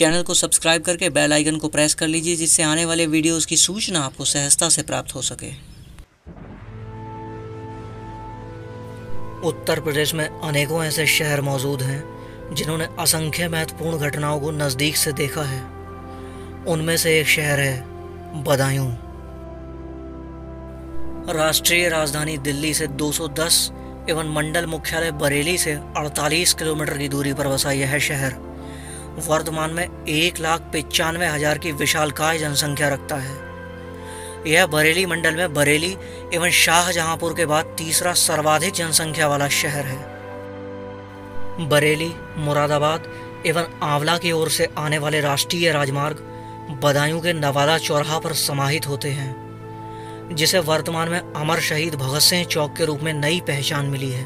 Channel को subscribe करके bell icon को प्रेस कर लीजिए, जिससे आने वाले वीडियोस की सूचना आपको सहजता से प्राप्त हो सके। उत्तर प्रदेश में अनेकों ऐसे शहर मौजूद हैं जिन्होंने असंख्य महत्वपूर्ण घटनाओं को नज़दीक से देखा है। उनमें से एक शहर है बदायूं। राष्ट्रीय राजधानी दिल्ली से 210 एवं मंडल मुख्यालय बरेली से 48 किलोमीटर की दूरी पर बसा यह शहर वर्तमान में 1,95,000 की विशालकाय जनसंख्या रखता है। यह बरेली मंडल में बरेली एवं शाहजहांपुर के बाद तीसरा सर्वाधिक जनसंख्या वाला शहर है। बरेली, मुरादाबाद एवं आंवला की ओर से आने वाले राष्ट्रीय राजमार्ग बदायूं के नवादा चौराहा पर समाहित होते हैं, जिसे वर्तमान में अमर शहीद भगत सिंह चौक के रूप में नई पहचान मिली है।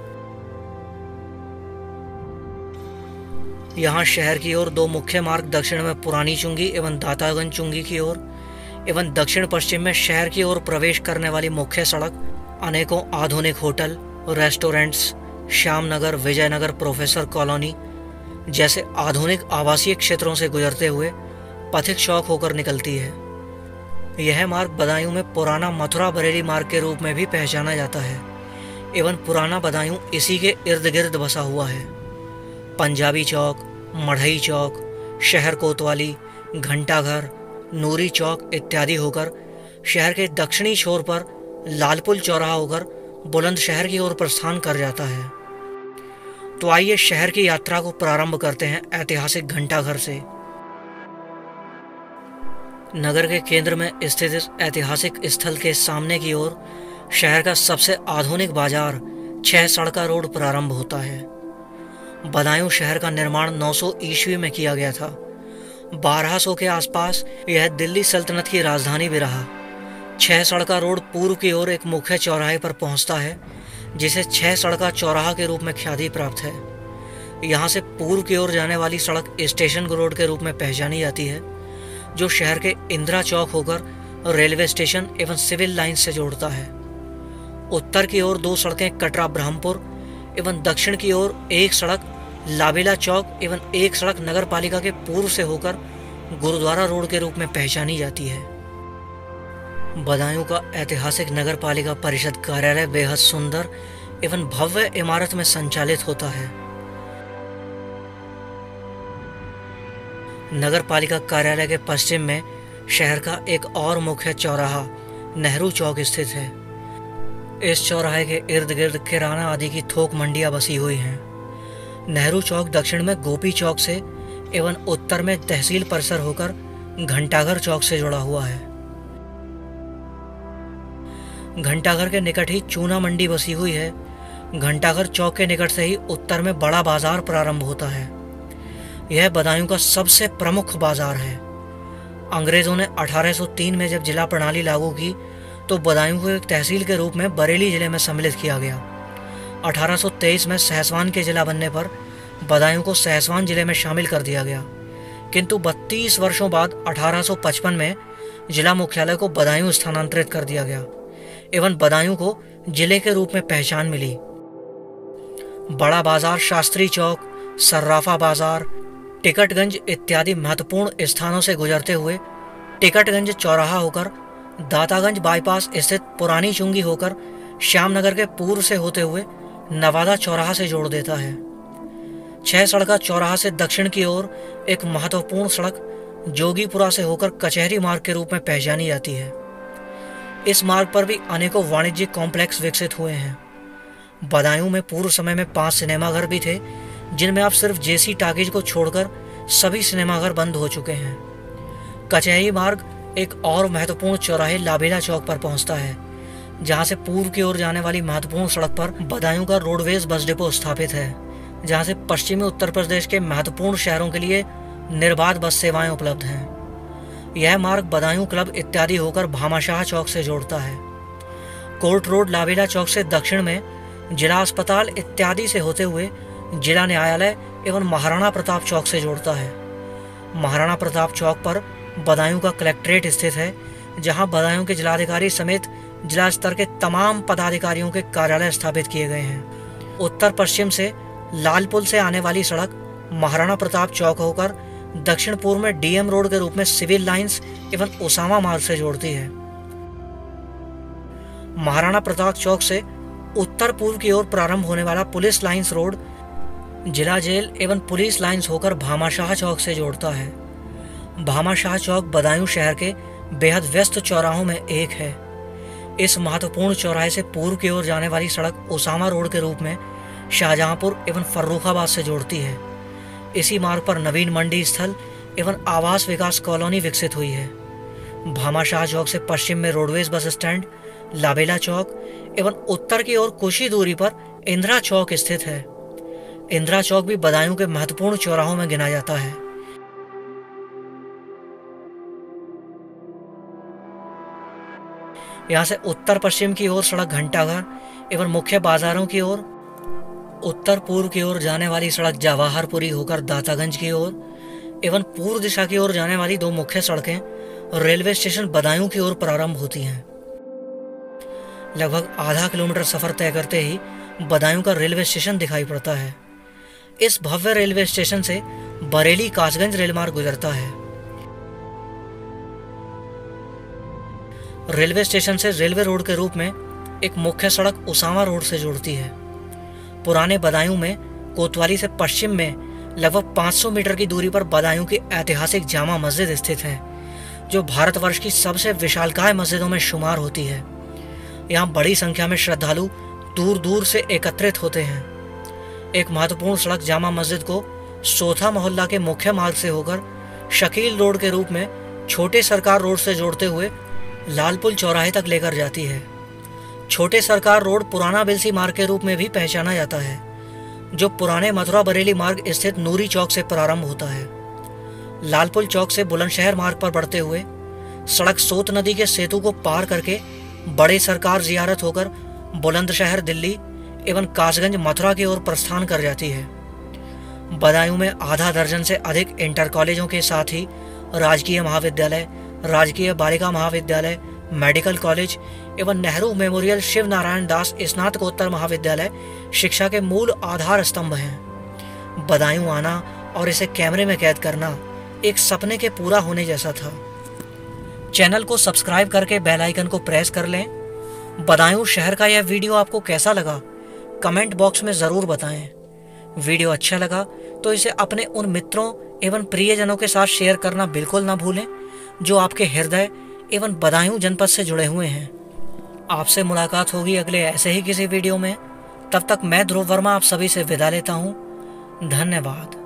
यहाँ शहर की ओर दो मुख्य मार्ग दक्षिण में पुरानी चुंगी एवं दातागंज चुंगी की ओर एवं दक्षिण पश्चिम में शहर की ओर प्रवेश करने वाली मुख्य सड़क अनेकों आधुनिक hotel, restaurants, Shyamnagar, Vijaynagar, professor colony जैसे आधुनिक आवासीय क्षेत्रों से गुजरते हुए पथिक चौक होकर निकलती है। यह मार्ग बदायूं में पुराना मथुरा बरेली मार्ग के रूप में भी पहचाना जाता है एवं पुराना बदायूं इसी के इर्द गिर्द बसा हुआ है। पंजाबी चौक, मढ़ई चौक, शहर कोतवाली, घंटाघर, नूरी चौक इत्यादि होकर शहर के दक्षिणी छोर पर लालपुल चौराहा होकर बुलंदशहर की ओर प्रस्थान कर जाता है। तो आइए शहर की यात्रा को प्रारंभ करते हैं ऐतिहासिक घंटाघर से। नगर के केंद्र में स्थित इस ऐतिहासिक स्थल के सामने की ओर शहर का सबसे आधुनिक बाजार 6 सड़का रोड प्रारंभ होता है। बदायूं शहर का निर्माण 900 ईस्वी में किया गया था। 1200 के आसपास यह दिल्ली सल्तनत की राजधानी भी रहा। 6 सड़का रोड पूर्व की ओर एक मुख्य चौराहे पर पहुंचता है, जिसे 6 सड़का चौराहा के रूप में ख्याति प्राप्त है। यहाँ से पूर्व की ओर जाने वाली सड़क स्टेशन रोड के रूप में पहचानी जाती है, जो शहर के इंदिरा चौक होकर रेलवे स्टेशन एवं सिविल लाइन से जोड़ता है। उत्तर की ओर 2 सड़कें कटरा ब्रह्मपुर एवं दक्षिण की ओर एक सड़क लाबेला चौक एवं एक सड़क नगर पालिका के पूर्व से होकर गुरुद्वारा रोड के रूप में पहचानी जाती है। बदायूं का ऐतिहासिक नगर पालिका परिषद कार्यालय बेहद सुंदर एवं भव्य इमारत में संचालित होता है। नगर पालिका कार्यालय के पश्चिम में शहर का एक और मुख्य चौराहा नेहरू चौक स्थित है। इस चौराहे के इर्द गिर्द किराना आदि की थोक मंडियां बसी हुई हैं। नेहरू चौक दक्षिण में गोपी चौक से एवं उत्तर में तहसील परिसर होकर घंटाघर चौक से जुड़ा हुआ है। घंटाघर के निकट ही चूना मंडी बसी हुई है। घंटाघर चौक के निकट से ही उत्तर में बड़ा बाजार प्रारंभ होता है। यह बदायूं का सबसे प्रमुख बाजार है। अंग्रेजों ने 1803 में जब जिला प्रणाली लागू की तो बदायूं को एक तहसील के रूप में बरेली जिले में सम्मिलित किया गया। 1823 में सहसवान के जिला बनने पर बदायूं को सहसवान जिले में शामिल कर दिया गया, किंतु 32 वर्षों बाद 1855 में जिला मुख्यालय को बदायूं स्थानांतरित कर दिया गया एवं बदायूं को जिले के रूप में पहचान मिली। बड़ा बाजार, शास्त्री चौक, सर्राफा बाजार, टिकटगंज इत्यादि महत्वपूर्ण स्थानों से गुजरते हुए टिकटगंज चौराहा होकर दातागंज बाईपास स्थित पुरानी चुंगी होकर श्यामनगर के पूर्व से होते हुए नवादा चौराहा से जोड़ देता है। 6 सड़का चौराहा से दक्षिण की ओर एक महत्वपूर्ण सड़क जोगीपुरा से होकर कचहरी मार्ग के रूप में पहचानी जाती है। इस मार्ग पर भी अनेकों वाणिज्यिक कॉम्प्लेक्स विकसित हुए हैं। बदायूं में पूर्व समय में 5 सिनेमाघर भी थे, जिनमें अब सिर्फ जेसी टाकीज को छोड़कर सभी सिनेमाघर बंद हो चुके हैं। कचहरी मार्ग एक और महत्वपूर्ण चौराहे लाबेला चौक पर पहुंचता है, जहां से पूर्व की ओर जाने वाली महत्वपूर्ण सड़क पर बदायूं का रोडवेज बस डिपो स्थापित है, जहां से पश्चिमी उत्तर प्रदेश के महत्वपूर्ण शहरों के लिए निर्बाध बस सेवाएं उपलब्ध हैं। यह मार्ग बदायूं क्लब इत्यादि होकर भामाशाह चौक से जोड़ता है। कोर्ट रोड लाबेला चौक से दक्षिण में जिला अस्पताल इत्यादि से होते हुए जिला न्यायालय एवं महाराणा प्रताप चौक से जोड़ता है। महाराणा प्रताप चौक पर बदायूं का कलेक्ट्रेट स्थित है, जहां बदायूं के जिलाधिकारी समेत जिला स्तर के तमाम पदाधिकारियों के कार्यालय स्थापित किए गए हैं। उत्तर पश्चिम से लालपुल से आने वाली सड़क महाराणा प्रताप चौक होकर दक्षिण पूर्व में डीएम रोड के रूप में सिविल लाइंस एवं ओसामा मार्ग से जोड़ती है। महाराणा प्रताप चौक से उत्तर पूर्व की ओर प्रारंभ होने वाला पुलिस लाइंस रोड जिला जेल एवं पुलिस लाइंस होकर भामाशाह चौक से जोड़ता है। भामाशाह चौक बदायूं शहर के बेहद व्यस्त चौराहों में एक है। इस महत्वपूर्ण चौराहे से पूर्व की ओर जाने वाली सड़क ओसामा रोड के रूप में शाहजहांपुर एवं फर्रुखाबाद से जोड़ती है। इसी मार्ग पर नवीन मंडी स्थल एवं आवास विकास कॉलोनी विकसित हुई है। भामाशाह चौक से पश्चिम में रोडवेज बस स्टैंड, लाबेला चौक एवं उत्तर की ओर कुछ ही दूरी पर इंदिरा चौक स्थित है। इंदिरा चौक भी बदायूं के महत्वपूर्ण चौराहों में गिना जाता है। यहाँ से उत्तर पश्चिम की ओर सड़क घंटाघर एवं मुख्य बाजारों की ओर, उत्तर पूर्व की ओर जाने वाली सड़क जवाहरपुरी होकर दातागंज की ओर एवं पूर्व दिशा की ओर जाने वाली दो मुख्य सड़कें रेलवे स्टेशन बदायूं की ओर प्रारंभ होती हैं। लगभग आधा किलोमीटर सफर तय करते ही बदायूं का रेलवे स्टेशन दिखाई पड़ता है। इस भव्य रेलवे स्टेशन से बरेली कासगंज रेलमार्ग गुजरता है। रेलवे स्टेशन से रेलवे रोड के रूप में एक मुख्य सड़क ओसामा रोड से जुड़ती है। पुराने बदायूं में कोतवाली से पश्चिम में लगभग 500 मीटर की दूरी पर बदायूं की ऐतिहासिक जामा मस्जिद स्थित है, जो भारतवर्ष की सबसे विशालकाय मस्जिदों में शुमार होती है। यहाँ बड़ी संख्या में श्रद्धालु दूर दूर से एकत्रित होते हैं। एक महत्वपूर्ण सड़क जामा मस्जिद को सोथा मोहल्ला के मुख्य मार्ग से होकर शकील रोड के रूप में छोटे सरकार रोड से जोड़ते हुए लालपुल चौराहे तक लेकर जाती है। छोटे सरकार रोड पुराना बिलसी मार्ग के रूप में भी पहचाना जाता है, जो पुराने मथुरा बरेली मार्ग स्थित नूरी चौक से प्रारंभ होता है। लालपुल चौक से बुलंदशहर मार्ग पर बढ़ते हुए सड़क सोत नदी के सेतु को पार करके बड़े सरकार जियारत होकर बुलंदशहर दिल्ली एवं कासगंज मथुरा की ओर प्रस्थान कर जाती है। बदायूं में आधा दर्जन से अधिक इंटर कॉलेजों के साथ ही राजकीय महाविद्यालय, राजकीय बालिका महाविद्यालय, मेडिकल कॉलेज एवं नेहरू मेमोरियल शिव नारायण दास स्नातकोत्तर महाविद्यालय शिक्षा के मूल आधार स्तंभ हैं। बदायूं आना और इसे कैमरे में कैद करना एक सपने के पूरा होने जैसा था। चैनल को सब्सक्राइब करके बेल आइकन को प्रेस कर लें। बदायूं शहर का यह वीडियो आपको कैसा लगा कमेंट बॉक्स में ज़रूर बताएं। वीडियो अच्छा लगा तो इसे अपने उन मित्रों एवं प्रियजनों के साथ शेयर करना बिल्कुल ना भूलें जो आपके हृदय एवं बदायूं जनपद से जुड़े हुए हैं। आपसे मुलाकात होगी अगले ऐसे ही किसी वीडियो में। तब तक मैं ध्रुव वर्मा आप सभी से विदा लेता हूँ। धन्यवाद।